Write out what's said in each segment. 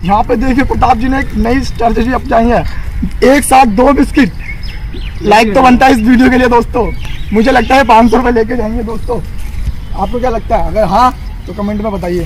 यहाँ पे देखिए प्रताप जी ने एक नई स्ट्रेटेजी अपनाई है, एक साथ 2 बिस्किट। लाइक तो बनता है इस वीडियो के लिए दोस्तों। मुझे लगता है 500 रुपये लेके जाएंगे दोस्तों। आपको क्या लगता है? अगर हाँ तो कमेंट में बताइए।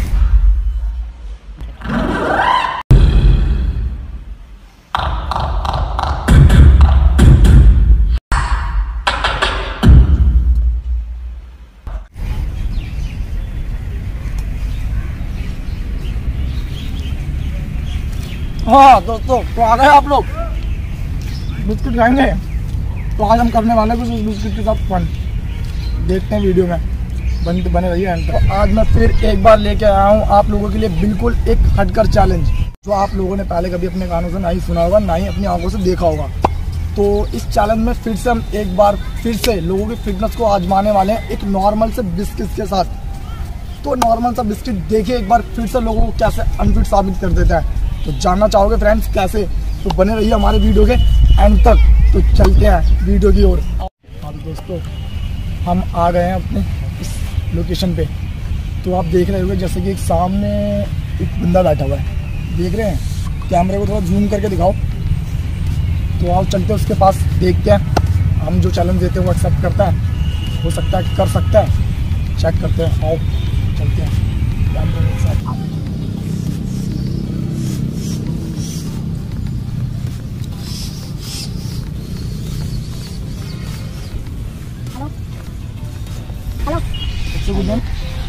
हाँ दोस्तों, तो आ गए आप लोग बिस्किट खाएंगे। तो आज हम करने वाले कुछ बिस्किट के साथ फन, देखते हैं वीडियो में, बने रहिए एंड तक। तो आज मैं फिर एक बार लेके आया हूँ आप लोगों के लिए बिल्कुल एक हटकर चैलेंज, जो आप लोगों ने पहले कभी अपने कानों से ना ही सुना होगा, ना ही अपनी आंखों से देखा होगा। तो इस चैलेंज में फिर से हम एक बार फिर से लोगों की फिटनेस को आजमाने वाले हैं एक नॉर्मल से बिस्किट के साथ। तो नॉर्मल सा बिस्किट देखिए एक बार फिर से लोगों को कैसे अनफिट साबित कर देता है। तो जानना चाहोगे फ्रेंड्स कैसे? तो बने रहिए हमारे वीडियो के एंड तक। तो चलते हैं वीडियो की ओर। हाँ दोस्तों, हम आ गए हैं अपने इस लोकेशन पे। तो आप देख रहे होंगे जैसे कि एक सामने एक बंदा बैठा हुआ है, देख रहे हैं? कैमरे को थोड़ा जूम करके दिखाओ। तो आओ चलते हैं उसके पास, देखते हैं हम जो चैलेंज देते हैं वो एक्सेप्ट करता है, हो सकता है कर सकता है, चेक करते हैं। आओ चलते हैं कैमरे के साथ। What's your good name?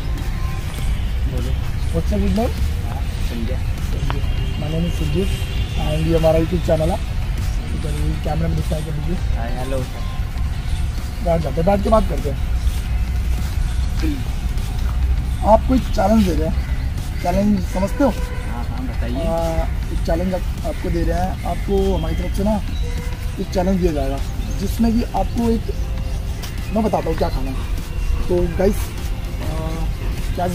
What's your good name? Sanjay. My name is Sanjay and ये हमारा YouTube चैनल है। कैमरा में दिखता है क्या? Hello sir. बैठ जाते हैं, बैठ के बात करते हैं। आपको एक चैलेंज दे रहे हैं, चैलेंज समझते हो? हाँ बताइए। एक चैलेंज आपको दे रहे हैं, आपको हमारी तरफ से ना एक चैलेंज दिया जाएगा जिसमें कि आपको एक, मैं बताता हूँ क्या खाना है। तो गाइस क्या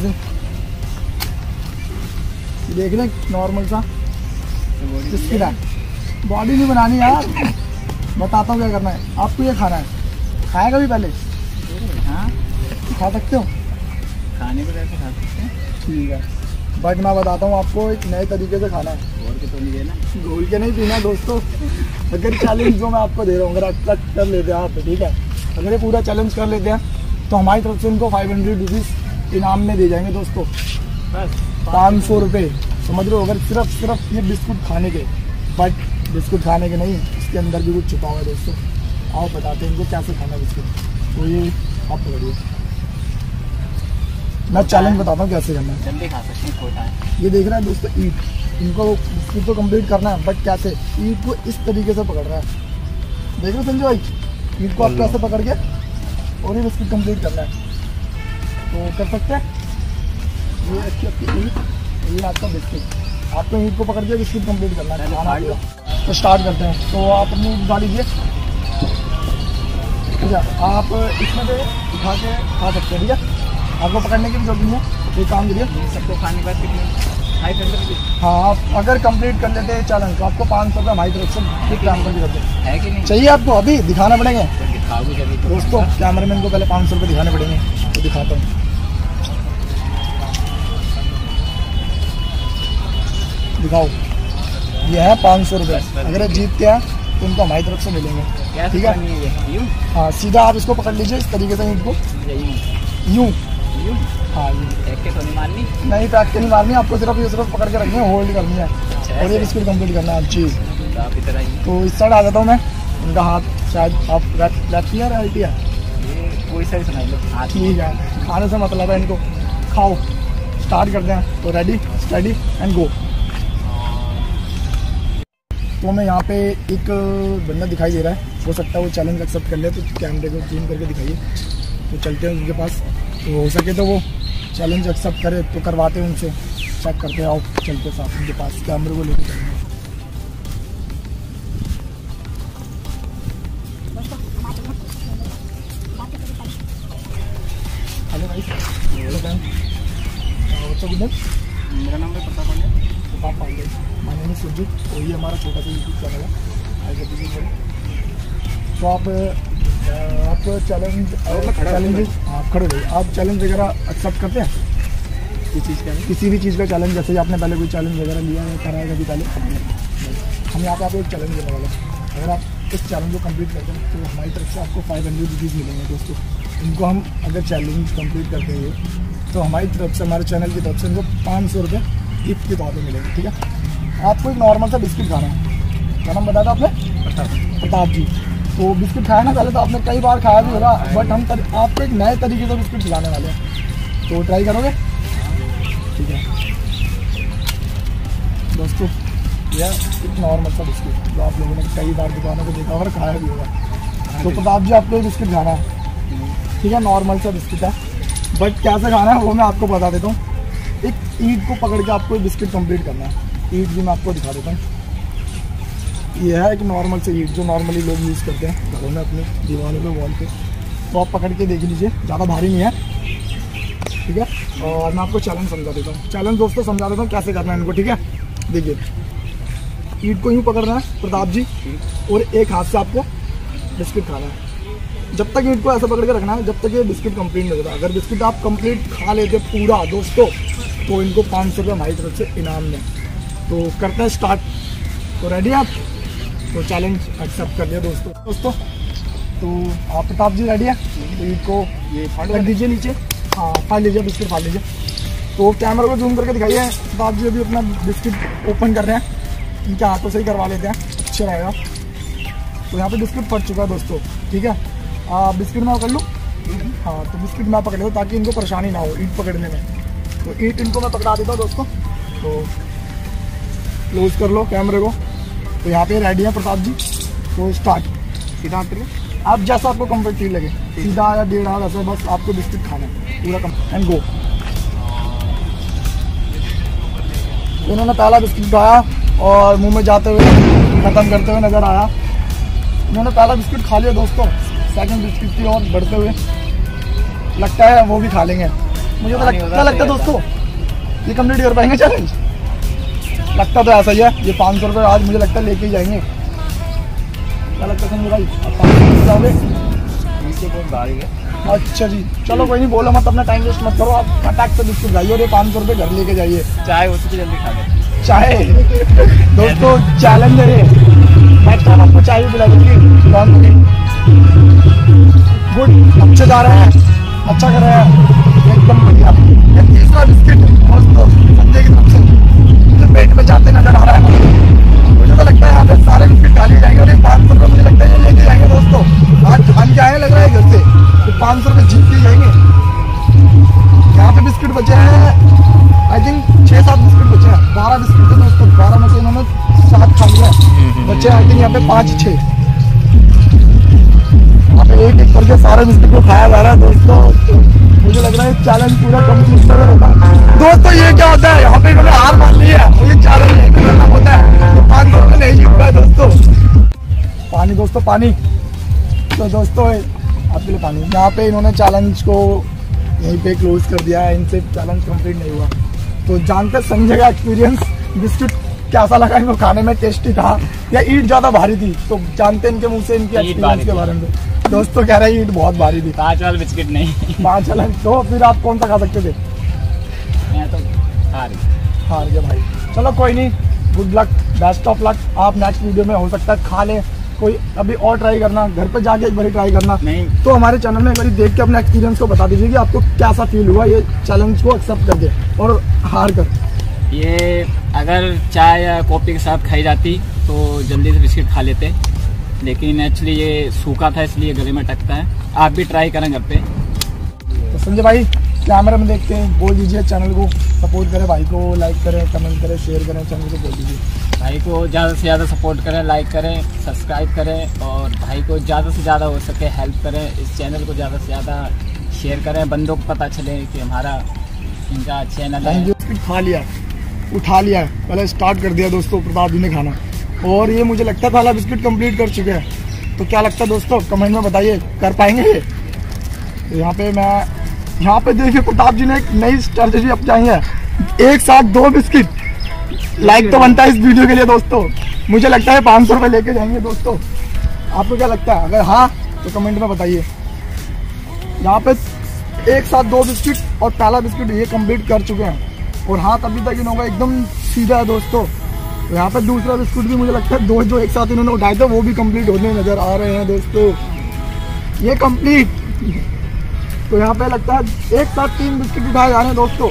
देख रहे हैं, नॉर्मल सा बिस्किट है, बॉडी नहीं बनानी यार। बताता हूँ क्या करना है आपको। ये खाना है, खाएगा भी पहले? हाँ खा सकते हो, खाने को कैसे खा सकते हैं? ठीक है, बट मैं बताता हूँ आपको एक नए तरीके से खाना है। घोल के तो नहीं देना, घोल के नहीं पीना दोस्तों। अगर चैलेंज जो मैं आपको दे रहा हूँ अगर एक्सेप्ट कर लेते हैं आप, ठीक है, अगर ये पूरा चैलेंज कर लेते हैं तो हमारी तरफ से उनको 500 रुपीज़ इनाम में दे जाएंगे दोस्तों। बस 500 रुपये, समझ रहे हो? अगर सिर्फ ये बिस्कुट खाने के, बट बिस्कुट खाने के नहीं, इसके अंदर भी कुछ छुपा हुआ है दोस्तों। आओ बताते हैं इनको कैसे खाना है बिस्कुट। तो ये आप पकड़िए, मैं चैलेंज बताता हूँ कैसे करना है। जल्दी खा सकते हैं, छोटा है। ये देख रहे हैं दोस्तों ईट, इनको बिस्कुट तो कंप्लीट करना है, बट कैसे? ईट को इस तरीके से पकड़ रहा है, देख रहे हो संजय भाई? ईट को आप कैसे पकड़ के और ये बिस्किट कंप्लीट करना है। तो कर सकते हैं। ये अच्छी आपकी ईट, ये आपका बिस्किट, आपको ईट को पकड़ के बिस्किट कंप्लीट करना है, खाना है। तो स्टार्ट करते हैं। तो आप अपनी ईट डाल लीजिए, ठीक है? आप इसमें से उठा के खा सकते हैं, ठीक है? आपको पकड़ने की भी जरूरत नहीं है। ये काम करिए, सबको खाने के बाद कितनी 500? हाँ, आप अगर कंप्लीट कर लेते हैं चैलेंज तो आपको 500 रुपये हमारी तरफ से काम करके करते हैं। कि नहीं चाहिए आपको? अभी दिखाना पड़ेंगे दोस्तों, कैमरामैन को पहले 500 रुपये दिखाने पड़ेंगे। तो दिखाता हूँ, दिखाओ। ये है 500 रुपये। अगर जीतते हैं तो उनको हमारी तरफ से मिलेंगे, ठीक है? हाँ, सीधा आप इसको पकड़ लीजिए इस तरीके से, इनको यूँ। हाँ, पैक के तो नहीं मारनी? नहीं, पैक के नहीं मारनी, आपको सिर्फ पकड़ के रखनी है, होल्ड करनी है। अच्छा, और ये बिस्किट कंप्लीट करना है चीज़। तो इस साइड आ जाता हूँ मैं, उनका हाथ शायद आप लेफ्ट है राइट है, कोई साइड सुनाई लो। ठीक है, खाने से मतलब है, इनको खाओ। स्टार्ट करते हैं। तो रेडी, स्टडी एंड गो। तो हमें यहाँ पे एक बंदा दिखाई दे रहा है, हो सकता है वो चैलेंज एक्सेप्ट कर ले, तो कैमरे को जूम करके दिखाइए। तो चलते हैं उनके पास, तो हो सके तो वो चैलेंज एक्सेप्ट करे तो करवाते हैं उनसे, चेक करते हैं। आओ चलते साथ उनके पास, कैमरे को लेकर चलेंगे। हेलो भाई, हेलो मैम, मेरा नाम है Pratap Pandey. My name is Sujit. तो ये हमारा छोटा सा यूट्यूब चैनल है। तो आप चैलेंज आप खड़े रहिए, आप चैलेंज वगैरह एक्सेप्ट करते हैं? किस चीज़ का? किसी भी चीज़ का चैलेंज, जैसे आपने पहले कोई चैलेंज वगैरह लिया है, करा है कभी पहले? हम यहाँ पे आपको एक चैलेंज देने वाले हैं। अगर आप इस चैलेंज को कंप्लीट करते हैं तो हमारी तरफ से आपको 500 रुपीज़ मिलेंगे दोस्तों। इनको हम अगर चैलेंज कंप्लीट करते हैं तो हमारी तरफ से, हमारे चैनल की तरफ से इनको 500 रुपये गिफ्ट के तौर पर मिलेंगे, ठीक है। आपको एक नॉर्मल सा बिस्किट खाना है, क्या नाम बताया था आपने? प्रताप जी। तो बिस्किट खाया ना पहले, तो आपने कई बार खाया भी होगा, बट हम आपको एक नए तरीके से बिस्किट खिलाने वाले हैं, तो ट्राई करोगे? ठीक है दोस्तों, यह एक नॉर्मल सा बिस्किट जो आप लोगों ने कई बार दुकानों को देखा और खाया भी होगा। तो प्रताप जी आपको बिस्किट खाना है, ठीक है, नॉर्मल सा बिस्किट है, बट कैसे खाना है वो मैं आपको बता देता हूँ। एक ईंट को पकड़ के आपको बिस्किट कंप्लीट करना है। ईंट भी मैं आपको दिखा देता हूँ। यह है एक नॉर्मल से ईंट जो नॉर्मली लोग यूज़ करते हैं घरों में अपने दीवारों पे, वॉल पे। तो आप पकड़ के देख लीजिए, ज़्यादा भारी नहीं है, ठीक है। और मैं आपको चैलेंज समझा देता हूँ। चैलेंज दोस्तों समझा देता हूँ कैसे करना है इनको, ठीक है। देखिए, ईंट को यूँ पकड़ना है प्रताप जी, और एक हाथ से आपको बिस्किट खाना है। जब तक ईंट को ऐसा पकड़ के रखना है जब तक ये बिस्किट कंप्लीट नहीं होता। अगर बिस्किट आप कंप्लीट खा लेते पूरा दोस्तों, तो इनको 500 रुपये हमारी तरफ से इनाम दें। तो करते हैं स्टार्ट। तो रेडी आप? तो चैलेंज एक्सेप्ट कर लिया दोस्तों। तो आप प्रताप जी रेडी है? तो ईंट को ये रख दीजिए नीचे, हाँ फाड़ लीजिए, बिस्किट फाड़ लीजिए। तो कैमरा को जूम करके दिखाइए, प्रताप जी अभी अपना बिस्किट ओपन कर रहे हैं, इनके हाथों से ही करवा लेते हैं, अच्छा रहेगा। तो यहाँ पे बिस्किट फट चुका है दोस्तों, ठीक है। बिस्किट मैं पकड़ लूँ? हाँ, तो बिस्किट मैं पकड़ लूँ ताकि इनको परेशानी ना हो ईंट पकड़ने में। तो ईंट इनको मैं पकड़ा देता हूँ दोस्तों। तो क्लोज कर लो कैमरे को। तो यहाँ पे रेडी है प्रताप जी, तो स्टार्ट। सीधा हाथ करिए, आप जैसा आपको कंफर्ट फील लगे, सीधा या टेढ़ा वैसे, बस आपको बिस्किट खाना है पूरा कम। And go. उन्होंने पहला बिस्किट उठाया और मुंह में जाते हुए ख़त्म करते हुए नज़र आया। उन्होंने पहला बिस्किट खा लिया दोस्तों, सेकंड बिस्किट की ओर बढ़ते हुए लगता है वो भी खा लेंगे। मुझे तो क्या लगता है दोस्तों, ये कंप्लीट कर पाएंगे चैलेंज? लगता तो ऐसा ही है। ये 500 रुपये आज मुझे लगता है लेके ही जाएंगे। क्या लगता है संजय भाई, आप 500 रुपये जाओगे? अच्छा जी, चलो कोई नहीं, बोलो मत, अपना टाइम वेस्ट मत करो, आप फटाक से बिस्किट खाइए और ये 500 रुपये घर लेके जाइए। चाय उसकी जल्दी खा ले। चाय दोस्तों चैलेंज है, नेक्स्ट टाइम आपको चाय भी पिला दूंगी। गुड, अच्छे जा रहे हैं, अच्छा कर रहे हैं, एकदम बढ़िया। ये तीसरा बिस्किट दोस्तों संजय की तरफ से पेट में जाते नजर आ रहा है। मुझे तो लगता है यहाँ पे सारे बिस्किट खा लिए जाएंगे और ये 500 रुपये मुझे लगता है ये लेके जाएंगे दोस्तों। आज खान के आए लग रहा है घर से, तो 500 रुपये जीत के जाएंगे। यहाँ पे बिस्किट बचे हैं आई थिंक 6-7 बिस्किट बचे हैं। 12 बिस्किट थे दोस्तों, 12 में से इन्होंने 7 खा लिया, बचे आई थिंक यहाँ पे 5-6। यहाँ पे एक करके सारे बिस्किट को खाया जा रहा है दोस्तों। मुझे लग रहा है चैलेंज पूरा कंप्लीट होगा दोस्तों। ये क्या होता है, यहाँ पे इन्होंने हार मान ली है, ये चैलेंज नहीं करना होता है, तो 500 रुपये नहीं जीत पाए दोस्तों। पानी दोस्तों, पानी। तो दोस्तों आपके लिए पानी। यहाँ पे इन्होंने चैलेंज को यहीं पे क्लोज कर दिया है, इनसे चैलेंज कंप्लीट नहीं हुआ। तो जानते संजय का एक्सपीरियंस, बिस्किट कैसा लगा इनको खाने में, टेस्टी था या ईंट ज़्यादा भारी थी? तो जानते इनके मुँह से इनकी एक्सपीरियंस के बारे में। दोस्तों कह रहे हैं ईंट बहुत भारी थी। 5 वाला बिस्किट नहीं, 5 वाला। तो फिर आप कौन सा खा सकते थे? मैं तो हार गया भाई। चलो कोई नहीं, good luck, best of luck. आप नेक्स्ट वीडियो में हो सकता है खा लें, कोई अभी और ट्राई करना, घर पे जाके एक बार ट्राई करना। नहीं तो हमारे चैनल में एक बार देख के अपने एक्सपीरियंस को बता दीजिए कि आपको कैसा फील हुआ ये चैलेंज को एक्सेप्ट करके और हार कर। ये अगर चाय या कॉफ़ी के साथ खाई जाती तो जल्दी से बिस्किट खा लेते, लेकिन एक्चुअली ये सूखा था इसलिए गले में टकता है। आप भी ट्राई करें घर पे। तो संजय भाई कैमरा में देखते हैं, बोल दीजिए चैनल को सपोर्ट करें, भाई को लाइक करें, कमेंट करें, शेयर करें, चैनल को बोल दीजिए। भाई को ज़्यादा से ज़्यादा सपोर्ट करें, लाइक करें, सब्सक्राइब करें, और भाई को ज़्यादा से ज़्यादा हो सके हेल्प करें। इस चैनल को ज़्यादा से ज़्यादा शेयर करें, बंदों को पता चले कि हमारा इनका चैनल है। बिस्किट खा लिया, उठा लिया, पहले स्टार्ट कर दिया दोस्तों प्रताप जी ने खाना, और ये मुझे लगता है पहला बिस्किट कंप्लीट कर चुके हैं। तो क्या लगता है दोस्तों, कमेंट में बताइए, कर पाएंगे ये? तो यहाँ पे देखिए प्रताप जी ने एक नई स्ट्रेटजी अपनाई है, एक साथ 2 बिस्किट। लाइक तो बनता है इस वीडियो के लिए दोस्तों। मुझे लगता है 500 रुपये लेके जाएंगे दोस्तों। आपको क्या लगता है? अगर हाँ तो कमेंट में बताइए। यहाँ पे एक साथ 2 बिस्किट और पहला बिस्किट ये कंप्लीट कर चुके हैं और हाथ अभी तक इन्होंने एकदम सीधा है दोस्तों। तो यहाँ पे दूसरा बिस्कुट भी मुझे लगता है 2 जो एक साथ इन्होंने उठाए थे वो भी कंप्लीट होने नजर आ रहे हैं दोस्तों, ये कंप्लीट। तो यहाँ पे लगता है एक साथ 3 बिस्किट उठाए जा रहे हैं दोस्तों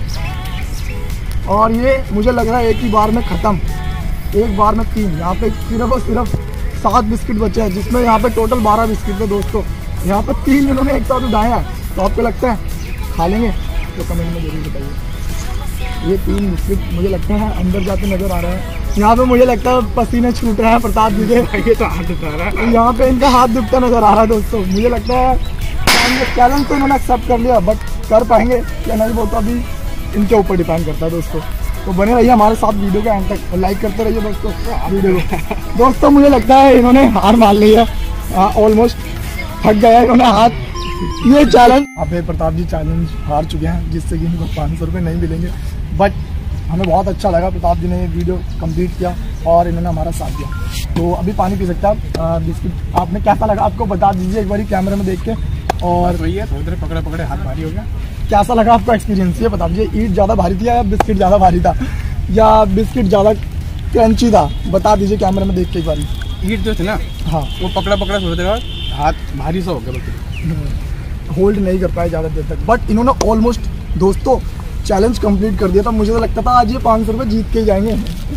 और ये मुझे लग रहा है एक ही बार में खत्म, एक बार में 3। यहाँ पे सिर्फ और सिर्फ 7 बिस्किट बचे हैं जिसमें यहाँ पे टोटल 12 बिस्किट थे दोस्तों। यहाँ पे 3 इन्होंने एक साथ उठाए हैं। तो आपको लगता है खा लेंगे तो कमेंट में जरूर बताइए। ये 3 बिस्किट मुझे लगता है अंदर जाते नजर आ रहे हैं। यहाँ पे मुझे लगता है पसीने छूट रहे हैं प्रताप जी के, ये तो हाथ दुखा रहा है। यहाँ पे इनका हाथ दुखता नजर आ रहा है दोस्तों। मुझे लगता है चैलेंज तो इन्होंने एक्सेप्ट कर लिया, बट कर पाएंगे या नहीं वो तो अभी इनके ऊपर डिपेंड करता है दोस्तों। तो बने रहिए हमारे साथ वीडियो के एंड तक और लाइक करते रहिए दोस्तों वीडियो को। दोस्तों मुझे लगता है इन्होंने हार मान ली है, ऑलमोस्ट थक गया इन्होंने हाथ। ये चैलेंज अब प्रताप जी चैलेंज हार चुके हैं जिससे कि इनको 500 रुपये नहीं मिलेंगे, बट हमें बहुत अच्छा लगा प्रताप जी ने ये वीडियो कंप्लीट किया और इन्होंने हमारा साथ दिया। तो अभी पानी पी सकते हैं आप। बिस्किट आपने कैसा लगा आपको बता दीजिए एक बार कैमरे में देख के। और वही है थोड़ी देर पकड़े पकड़े हाथ भारी हो गया। कैसा लगा आपको एक्सपीरियंस, ये बता दीजिए। ईट ज़्यादा भारी थी या बिस्किट ज़्यादा भारी था या बिस्किट ज़्यादा क्रंची था, बता दीजिए कैमरे में देख के एक बार। ईट जो थी ना, हाँ वो पकड़ा पकड़ा थोड़ी देर बाद हाथ भारी सा हो गया, बल्कि होल्ड नहीं कर पाए ज़्यादा देर तक, बट इन्होंने ऑलमोस्ट दोस्तों चैलेंज कंप्लीट कर दिया था। मुझे तो लगता था आज ये 500 रुपये जीत के ही जाएंगे।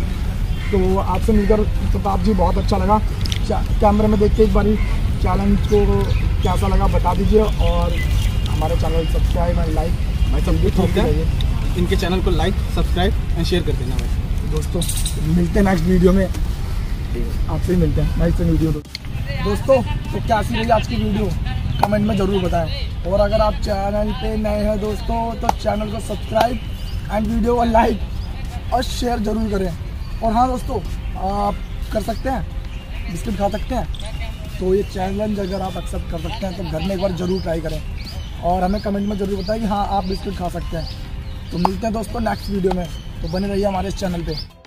तो आपसे मिलकर प्रताप जी बहुत अच्छा लगा। कैमरे में देख के एक बारी चैलेंज को कैसा लगा बता दीजिए और हमारे चैनल सब्सक्राइब एंड लाइक भाई सब कुछ हो गया। इनके चैनल को लाइक सब्सक्राइब एंड शेयर कर देना भाई। दोस्तों मिलते हैं नेक्स्ट वीडियो में, आपसे ही मिलते हैं नेक्स्ट वीडियो। दोस्तों तो कैसी रही आज की वीडियो कमेंट में ज़रूर बताएं और अगर आप चैनल पे नए हैं दोस्तों तो चैनल को सब्सक्राइब एंड वीडियो को लाइक और शेयर ज़रूर करें। और हाँ दोस्तों आप कर सकते हैं, बिस्किट खा सकते हैं, तो ये चैलेंज अगर आप एक्सेप्ट कर सकते हैं तो घर में एक बार ज़रूर ट्राई करें और हमें कमेंट में ज़रूर बताएं कि हाँ आप बिस्किट खा सकते हैं। तो मिलते हैं दोस्तों नेक्स्ट वीडियो में, तो बने रहिए हमारे इस चैनल पे।